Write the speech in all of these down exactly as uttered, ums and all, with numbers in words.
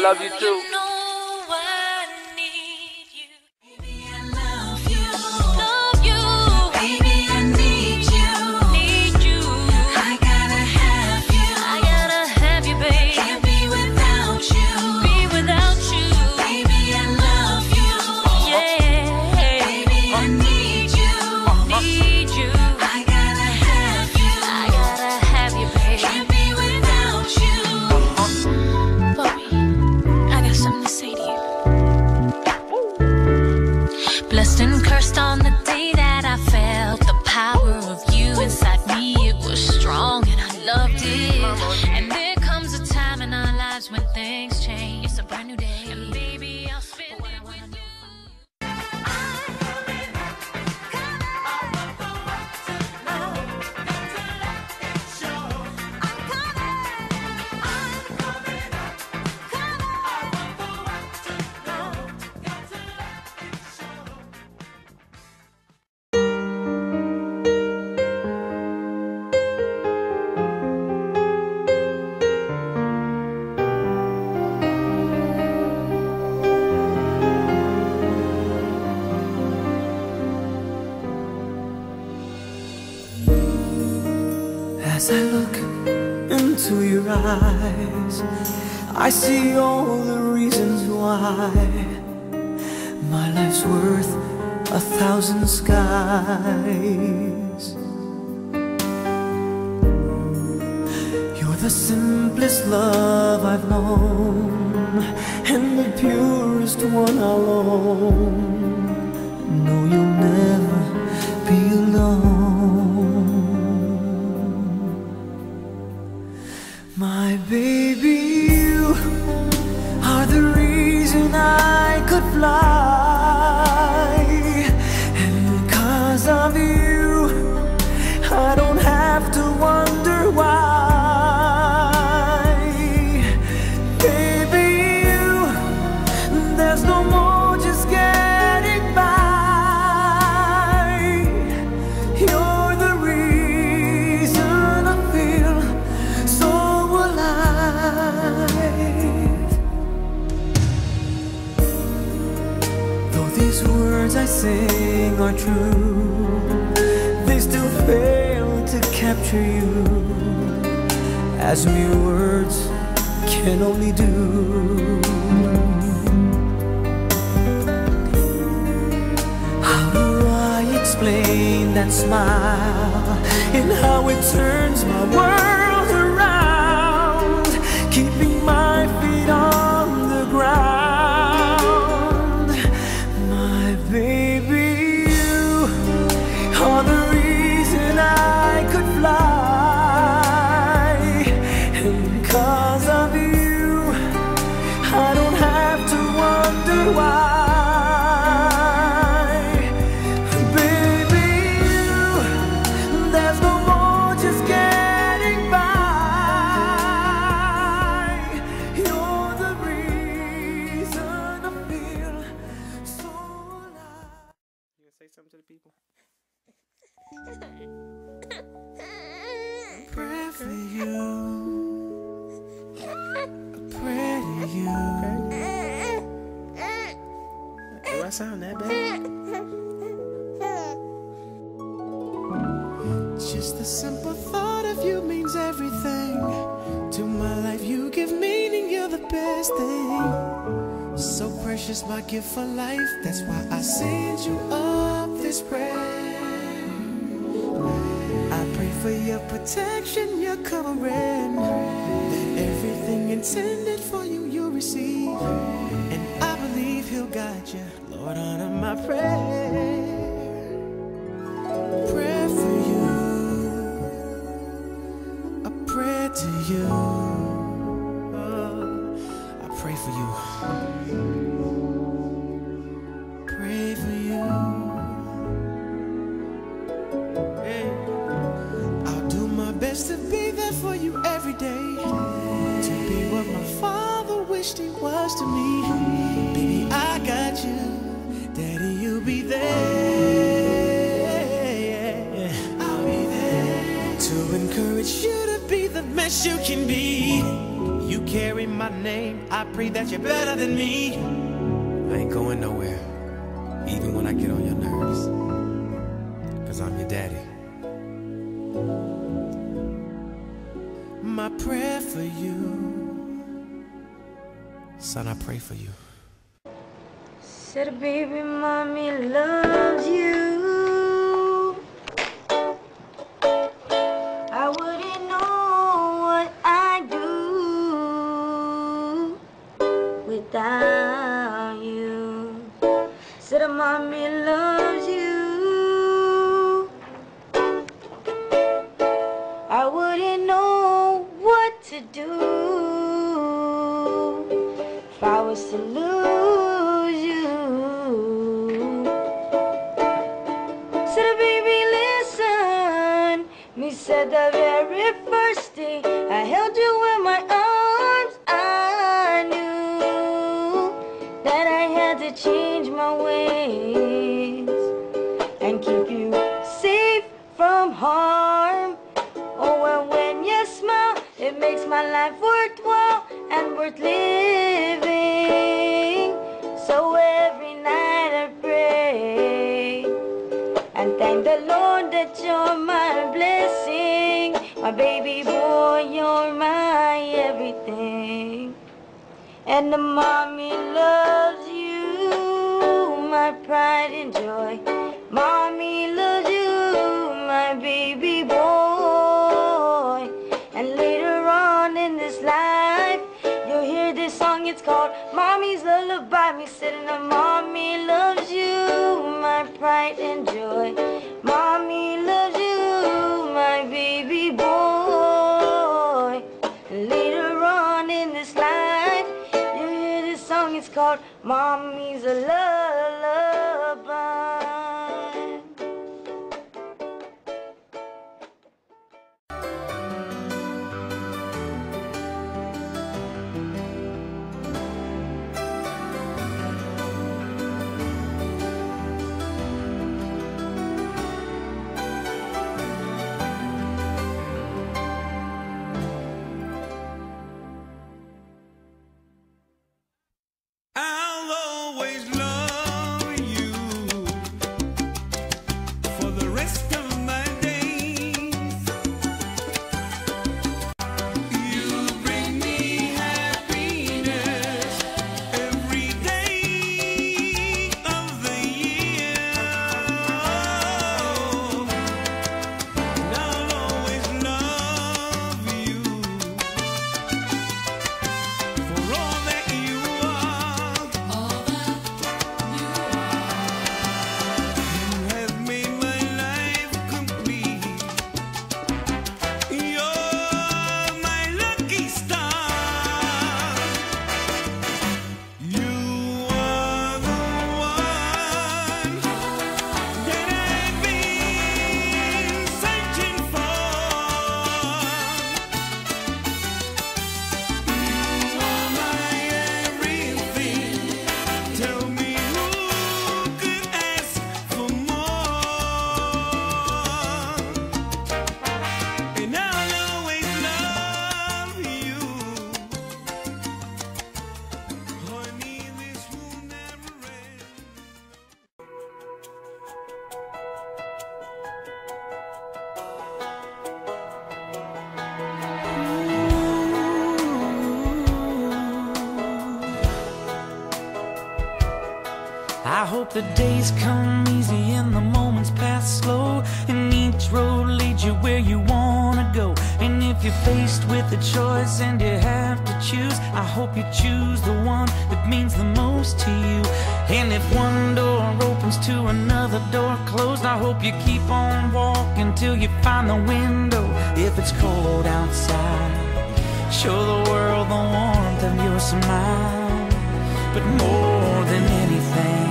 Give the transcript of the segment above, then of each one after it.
love you too. Blessed and cursed on the day that I felt the power of you inside me. It was strong and I loved it. And there comes a time in our lives when things change. It's a brand new day, and baby, I'll spend it with you. As I look into your eyes, I see all the reasons why my life's worth a thousand skies. You're the simplest love I've known, and the purest one I'll own. No, you'll never be alone. My baby, you are the reason I could fly. And 'cause of you, I don't have to wonder why. Baby, you, there's no more just getting by. You're the reason I feel so alive. Though these words I sing are true, they still fail to capture you, as mere words can only do. How do I explain that smile and how it turns my world around, keeping my feet on the ground? My baby, you are the reason I could fly. And 'cause of you, I don't have to wonder why. Baby, you, there's no more just getting by. You're the reason I feel so alive. You gonna say something to the people? Pray for you, I pray to you. Do I sound that bad? Just the simple thought of you means everything to my life. You give meaning, you're the best thing. So precious, my gift for life. That's why I send you up this prayer. I pray for your protection, your covering, that everything intended for you, you'll receive. And I believe he'll guide you. Lord, honor my prayer. Pray for you, I pray to you. Oh, I pray for you. Pray for you. Hey. I'll do my best to be there for you every day, to be what my father wished he was to me. Baby, I got you. Daddy, you'll be there. I'll be there to encourage you to be the best you can be. You carry my name. I pray that you're better than me. I ain't going nowhere, even when I get on your nerves, 'cause I'm your daddy. My prayer for you, son, I pray for you. Said baby mommy loves you. I wouldn't know what I'd do without you. Said mommy loves you. I wouldn't know what to do if I was to lose you. Said baby listen, me said the very first day I held you in my arms, I knew that I had to change my ways and keep you safe from harm. Oh, and when you smile, it makes my life worthwhile and worth living. So every night I pray and thank the Lord that you're my blessing. My baby boy, you're my everything. And the mommy loves you, my pride and joy. Mommy loves you, my baby boy. And later on in this life, you'll hear this song, it's called Mommy's Lullaby. Me sitting there, mommy loves you, my pride and joy. Mommy loves you, my baby boy. And later on in this life, you'll hear this song, it's called Mommy's a Lullaby. I'll always love you for the rest of my days. You bring me happiness every day of the year. And I'll always love you for all that you are. You have made my life complete. You're my lucky star. You are the one that I've been searching for. You are my everything. Tell me who could ask for more? And I'll always love you. Honey, this will never end. I hope the days come easy and the moments pass slow, and each road leads you where you wanna go. And if you're faced with a choice and you have to choose, I hope you choose the one that means the most to you. And if one door opens to another door closed, I hope you keep on walking till you find the window. If it's cold outside, show the world the warmth of your smile. But more than anything,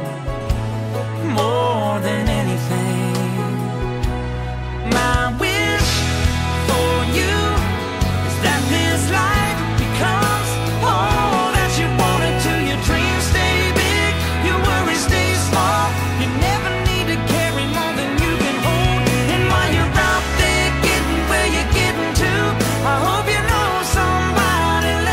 more than anything, my wish for you is that this life becomes all that you wanted to. Your dreams stay big, your worries stay small. You never need to carry more than you can hold. And while you're out there getting where you're getting to, I hope you know somebody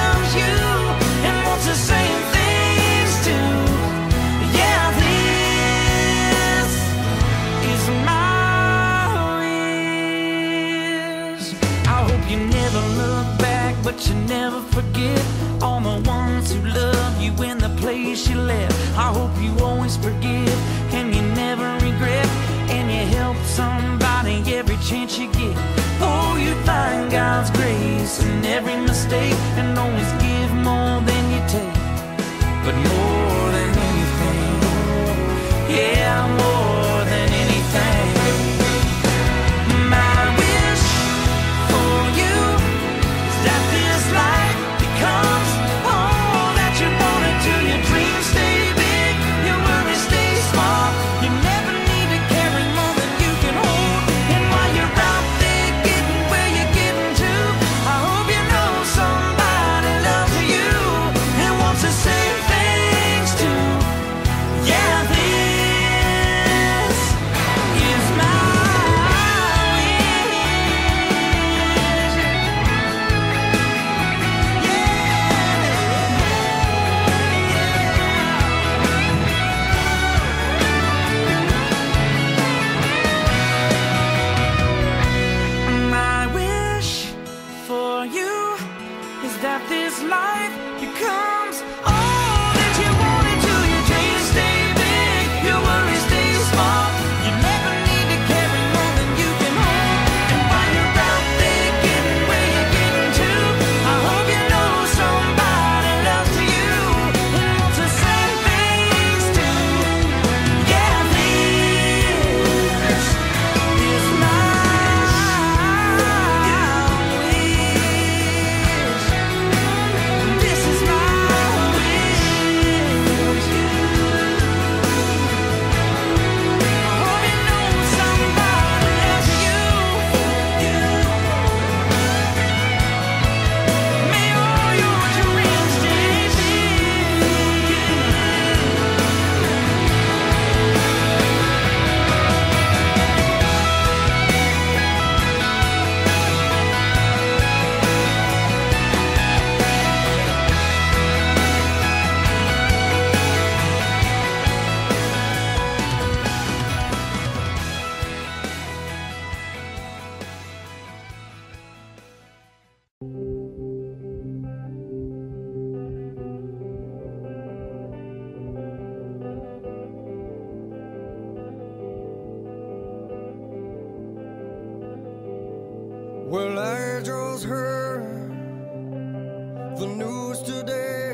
I just heard the news today.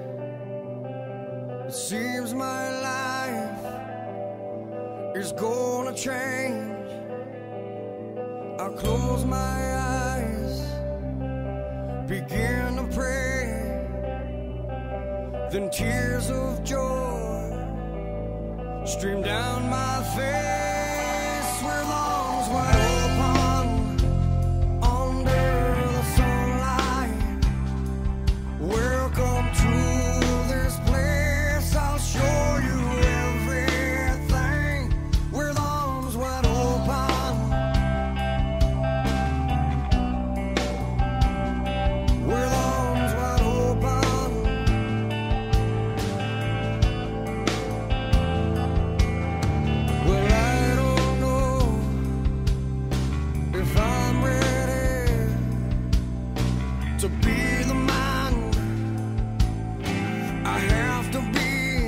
It seems my life is gonna change. I close my eyes, begin to pray, then tears of joy stream down my face. With arms wide open under the sunlight, welcome to this place. I'll show you everything. With arms wide open, with arms wide open. Well, I don't know if I'm ready to be the man I have to be.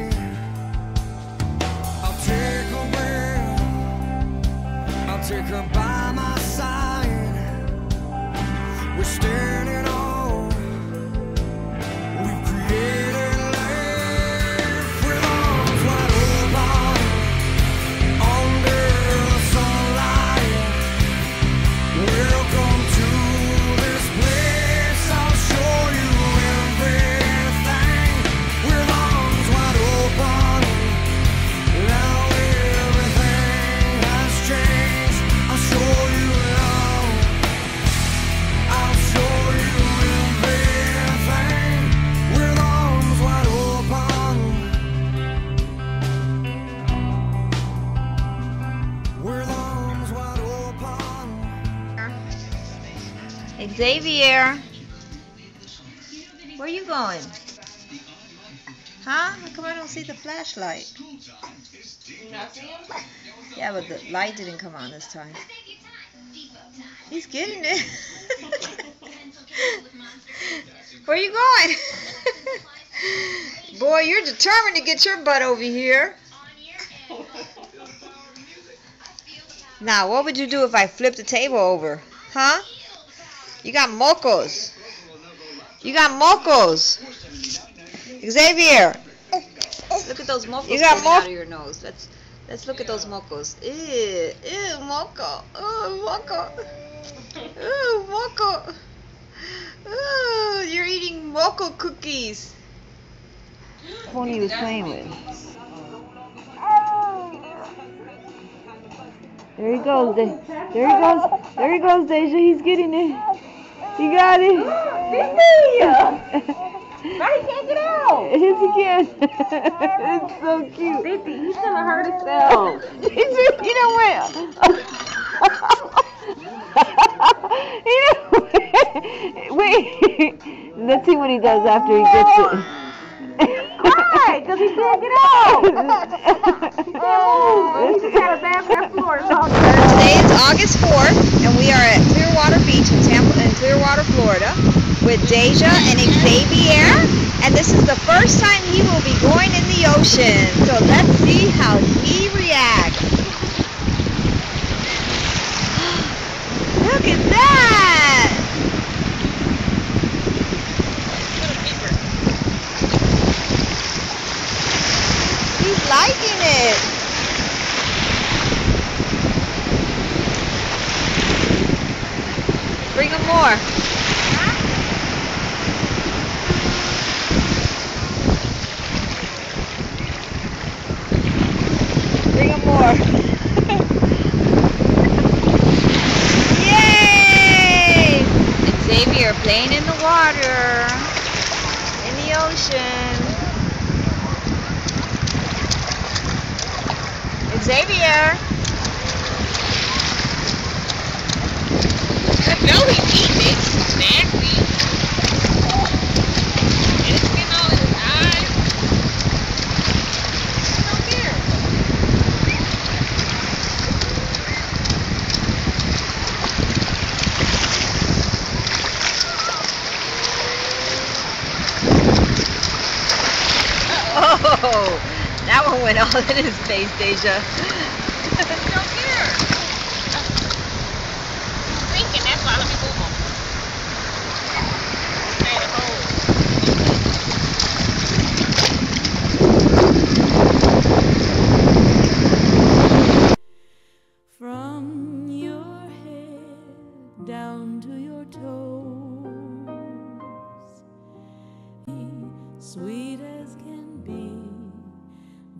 I'll take a breath, I'll take her by my side. We're standing on, we've created life. With arms wide open under the sunlight, welcome to this place. I'll show you everything. With arms wide open, now everything has changed. I'll show you love, I'll show you everything. With arms wide open, with arms wide open. Xavier, where you going? Huh? How come I don't see the flashlight? Yeah, but the light didn't come on this time. He's getting it. Where you going? Boy, you're determined to get your butt over here. Now, what would you do if I flipped the table over? Huh? You got mocos. You got mocos. Xavier. Look at those mocos You got coming mo- out of your nose. Let's let's look at those mocos. Ew, ew, moco. Ooh, moco. Ooh, moco. Ooh, you're eating moco cookies. One he was playing with. There he goes. De- there he goes. There he goes, Deja. He's getting it. You got it. Now he can't get out. Yes, he can. It's so cute. Baby, he's gonna hurt himself. You know what? You know what? Wait. Let's see what he does after he gets it. Why? Because he can't get out. Oh, he just had a bad pair of floors. Today is August fourth, and we are at Clearwater Beach in Tampa, in Clearwater, Florida, with Deja and Xavier. And this is the first time he will be going in the ocean. So let's see how he reacts. Look at that! He's liking it. Bring him more. Bring him more. Yay! Xavier playing in the water, in the ocean. Xavier. I know he's eating it. It's nasty. And it's getting all in his eyes. He don't care. Oh, that one went all in his face, Deja. He don't care. He's thinking, that's why. Let me move him.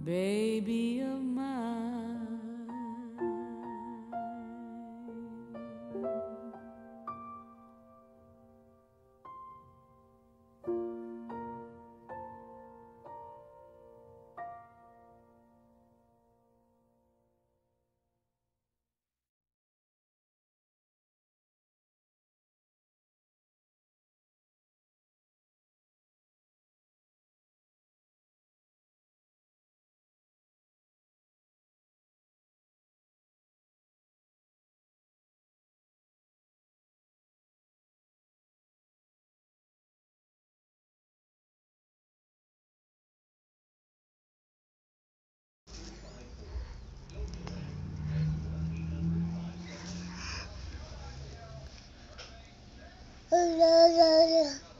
baby of mine. La la la.